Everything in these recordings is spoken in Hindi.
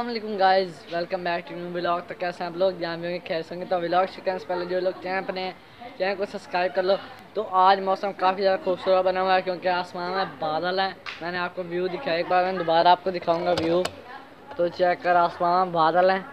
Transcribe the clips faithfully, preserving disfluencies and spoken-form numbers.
अस्सलाम वालेकुम guys, welcome back to new vlog. तो कैसे हैं आप लोग? जहाँ भी होंगे खैर होंगे। तो व्लॉग शिकन से पहले जो लोग चैनल पर चैनल को सब्सक्राइब कर लो। तो आज मौसम काफ़ी ज़्यादा खूबसूरत बना हुआ है क्योंकि आसमान में बादल हैं। मैंने आपको व्यू दिखाया, एक बार मैं दोबारा आपको दिखाऊँगा व्यू। तो चेक कर, आसमान में बादल हैं।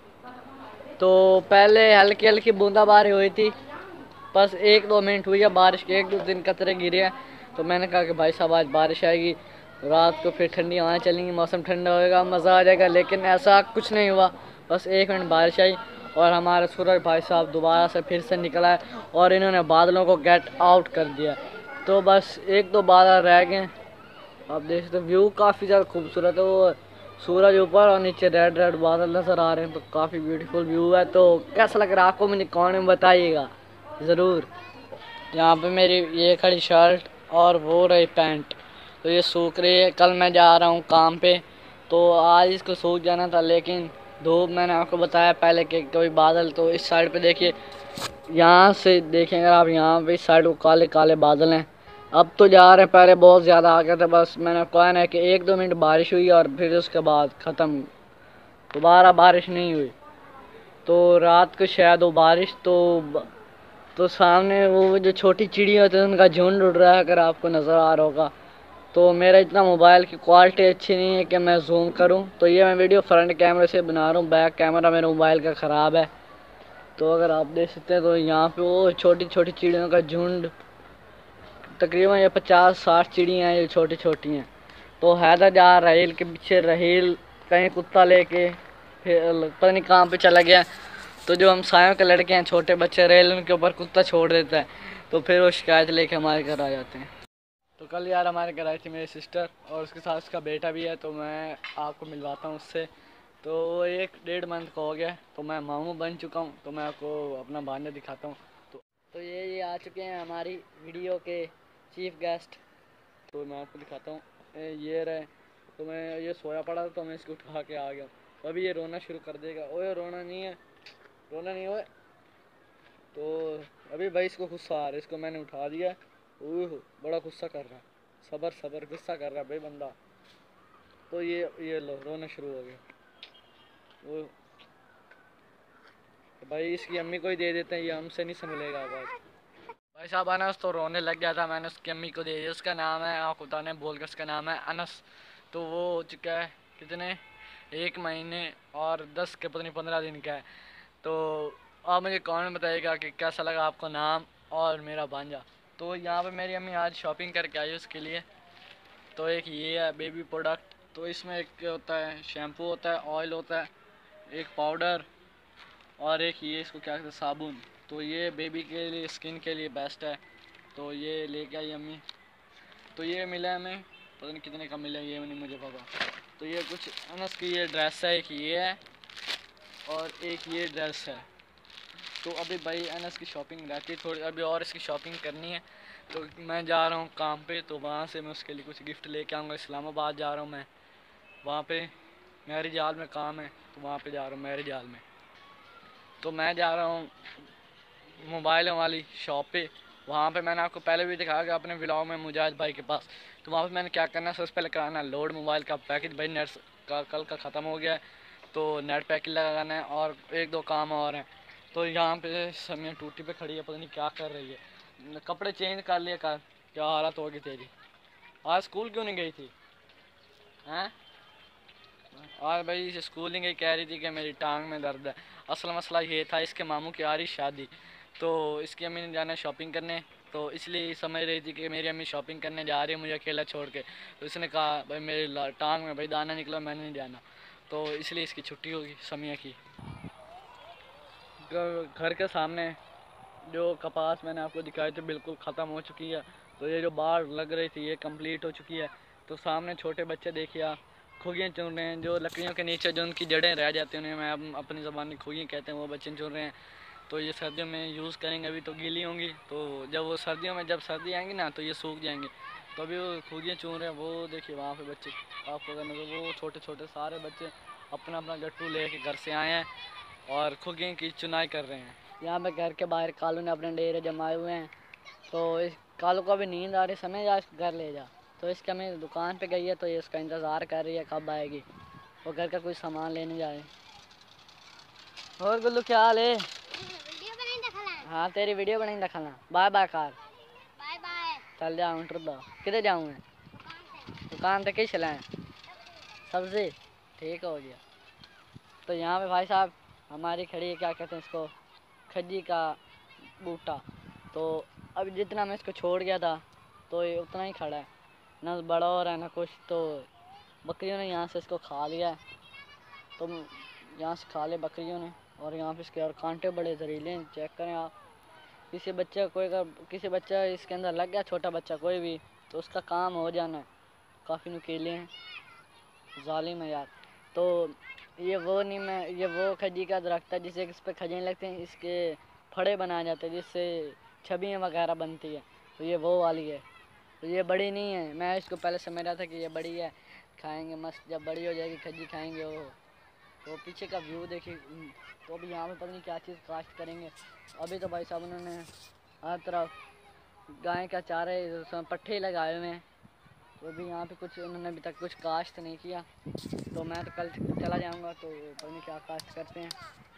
तो पहले हल्की हल्की बूंदाबांदी हुई थी, बस एक दो मिनट हुई है बारिश के, एक दो दिन कतरे गिरे हैं। तो मैंने कहा कि भाई साहब आज बारिश आएगी, रात को फिर ठंडी हवाएं चलेंगी, मौसम ठंडा होएगा, मज़ा आ जाएगा। लेकिन ऐसा कुछ नहीं हुआ, बस एक मिनट बारिश आई और हमारे सूरज भाई साहब दोबारा से फिर से निकला है और इन्होंने बादलों को गेट आउट कर दिया। तो बस एक दो बादल रह गए। आप देख सकते व्यू काफ़ी ज़्यादा खूबसूरत है, वो सूरज ऊपर और नीचे रेड रेड बादल नज़र आ रहे हैं। तो काफ़ी ब्यूटीफुल व्यू है। तो कैसा लग रहा है आपको, मुझे कमेंट में बताइएगा ज़रूर। यहाँ पे मेरी ये खड़ी शर्ट और वो रही पैंट, तो ये सूख रही है। कल मैं जा रहा हूँ काम पे, तो आज इसको सूख जाना था, लेकिन धूप, मैंने आपको बताया पहले कि कोई बादल। तो इस साइड पे देखिए, यहाँ से देखेंगे आप, यहाँ पे इस साइड को काले काले बादल हैं। अब तो जा रहे हैं, पहले बहुत ज़्यादा आ गया था। बस मैंने आपको कहना है कि एक दो मिनट बारिश हुई और फिर उसके बाद ख़त्म, दोबारा बारिश नहीं हुई। तो रात को शायद वो बारिश तो तो सामने वो जो छोटी चिड़िया होती है उनका झुंड उड़ रहा है, अगर आपको नज़र आ रहा होगा। तो मेरा इतना मोबाइल की क्वालिटी अच्छी नहीं है कि मैं जूम करूं, तो ये मैं वीडियो फ्रंट कैमरे से बना रहा हूँ, बैक कैमरा मेरे मोबाइल का ख़राब है। तो अगर आप देख सकते हैं, तो यहाँ पे वो छोटी छोटी चिड़ियों का झुंड, तकरीबन ये पचास साठ चिड़ियाँ हैं, ये छोटी छोटी हैं। तो हैदर जा रहील के पीछे, रहील कहीं कुत्ता लेके फिर पता नहीं कहाँ पे चला गया। तो जो हम सायों के लड़के हैं, छोटे बच्चे, रेल उनके ऊपर कुत्ता छोड़ देता है, तो फिर वो शिकायत लेके हमारे घर आ जाते हैं। तो कल यार हमारे घर आई थी मेरी सिस्टर और उसके साथ उसका बेटा भी है, तो मैं आपको मिलवाता हूँ उससे। तो वो एक डेढ़ मंथ का हो गया, तो मैं मामू बन चुका हूँ। तो मैं आपको अपना भांजा दिखाता हूँ। तो तो ये ये आ चुके हैं हमारी वीडियो के चीफ गेस्ट। तो मैं आपको दिखाता हूँ, ये रहे। तो मैं ये सोया पड़ा था, तो मैं इसको उठा के आ गया। तो अभी ये रोना शुरू कर देगा। ओए रोना नहीं है, रोना नहीं हो। तो अभी भाई इसको गुस्सा आ रहा है, इसको मैंने उठा दिया। ओह बड़ा गुस्सा कर रहा है, सबर सबर गुस्सा कर रहा है भाई बंदा। तो ये ये लो रोना शुरू हो गया। वो तो भाई इसकी अम्मी को ही दे देते हैं, ये हमसे नहीं संभलेगा आवाज़। भाई साहब अनस तो रोने लग गया था, मैंने उसकी अम्मी को दे दिया। उसका नाम है, आकुता ने बोल कर उसका नाम है अनस। तो वो हो चुका है कितने, एक महीने और दस के पता नहीं पंद्रह दिन का है। तो आप मुझे कमेंट में बताइएगा कि कैसा लगा आपको नाम और मेरा भांजा। तो यहाँ पे मेरी अम्मी आज शॉपिंग करके आई उसके लिए। तो एक ये है बेबी प्रोडक्ट, तो इसमें एक होता है शैम्पू, होता है ऑयल, होता है एक पाउडर, और एक ये इसको क्या कहते हैं साबुन। तो ये बेबी के लिए, स्किन के लिए बेस्ट है। तो ये लेके आई अम्मी। तो ये मिला है हमें, पता नहीं कितने का मिला, ये नहीं मुझे पता। तो ये कुछ अनस की ये ड्रेस है, एक ये है और एक ये ड्रेस है। तो अभी भाई अनस की शॉपिंग रहती है थोड़ी, अभी और इसकी शॉपिंग करनी है। तो मैं जा रहा हूँ काम पे, तो वहाँ से मैं उसके लिए कुछ गिफ्ट लेके आऊँगा। इस्लामाबाद जा रहा हूँ मैं, वहाँ पे मैरिज हॉल में काम है, तो वहाँ पे जा रहा हूँ मैरिज हॉल में। तो मैं जा रहा हूँ मोबाइलों वाली शॉप पे। वहाँ पे मैंने आपको पहले भी दिखाया कि अपने व्लॉग में मुजाहिद भाई के पास। तो वहाँ पे मैंने क्या करना है, सबसे पहले कराना है लोड मोबाइल का पैकेज। भाई नेट का कल का ख़त्म हो गया है, तो नेट पैकेज लगाना है और एक दो काम और हैं। तो यहाँ पे समय टूटी पे खड़ी है, पता नहीं क्या कर रही है। कपड़े चेंज कर लिए कर, क्या हालत होगी तेरी। आज स्कूल क्यों नहीं गई थी हैं? आज भाई स्कूल नहीं गई, कह रही थी कि मेरी टांग में दर्द है। असल मसला ये था, इसके मामू की आ रही शादी, तो इसकी अम्मी ने जाना है शॉपिंग करने। तो इसलिए समझ रही थी कि मेरी अम्मी शॉपिंग करने जा रही है मुझे अकेला छोड़ के। तो इसने कहा भाई मेरी टांग में भाई दाना निकला, मैंने नहीं जाना। तो इसलिए इसकी छुट्टी होगी समिया की। घर के सामने जो कपास मैंने आपको दिखाई थी बिल्कुल ख़त्म हो चुकी है। तो ये जो बाढ़ लग रही थी ये कंप्लीट हो चुकी है। तो सामने छोटे बच्चे देखिए आप, खुगियाँ चुन रहे हैं, जो लकड़ियों के नीचे जो उनकी जड़ें रह जाती हैं, उन्हें मैं अपनी ज़बान में खुगियाँ कहते हैं, वो बच्चे चुन रहे हैं। तो ये सर्दियों में यूज़ करेंगे, अभी तो गीली होंगी। तो जब वो सर्दियों में, जब सर्दी आएंगी ना, तो ये सूख जाएंगे। तो अभी वो खुगियाँ चुन रहे हैं। वो देखिए वहाँ पे बच्चे, आपको अगर नजर, वो छोटे छोटे सारे बच्चे अपना अपना गट्टू ले के घर से आए हैं और खुगियों की चुनाई कर रहे हैं। यहाँ पे घर के बाहर कालू ने अपने डेरे जमाए हुए हैं। तो इस कालू को अभी नींद आ रही, समय जा इसको घर ले जा। तो इसकी अम्मी दुकान पे गई है, तो ये इसका इंतज़ार कर रही है कब आएगी। वो घर का कोई सामान लेने जाए। और गुल्लू क्या हाल है? वीडियो बनाई दिखाना। हाँ तेरी वीडियो बनाई दिखाना। Bye bye car. Bye bye. चल जाऊँ इंटर दो किधर जाऊँ मैं? दुकान पे किस चलाएं? सब्जी ठीक हो गया। तो यहाँ पे भाई साहब हमारी खड़ी है, क्या कहते हैं इसको, खजी का बूटा। तो अब जितना मैं इसको छोड़ गया था तो ये उतना ही खड़ा है, ना बड़ा हो रहा है ना कुछ। तो बकरियों ने यहाँ से इसको खा लिया है, तो यहाँ से खा लिया बकरियों ने। और यहाँ पे इसके और कांटे बड़े जहरीले हैं, चेक करें आप। किसी बच्चा कोई का किसी बच्चा इसके अंदर लग गया, छोटा बच्चा कोई भी, तो उसका काम हो जाना है। काफ़ी नुकीले हैं, जालिम है यार। तो ये वो नहीं मैं ये वो खजी का दरख्त है जिसे इस पर खजने लगते हैं, इसके फड़े बनाए जाते हैं जिससे छबियाँ वगैरह बनती है। तो ये वो वाली है। तो ये बड़ी नहीं है, मैं इसको पहले समझ रहा था कि ये बड़ी है, खाएंगे मस्त, जब बड़ी हो जाएगी खजी खाएंगे वो। तो पीछे का व्यू देखिए। तो अभी यहाँ पे पता नहीं क्या चीज़ काश्त करेंगे। अभी तो भाई साहब उन्होंने हर तरफ गाय का चारे उसमें पट्ठे लगाए हुए हैं। तो अभी यहाँ पे कुछ उन्होंने अभी तक कुछ काश्त नहीं किया। तो मैं तो कल चला जाऊँगा, तो पता नहीं क्या काश्त करते हैं।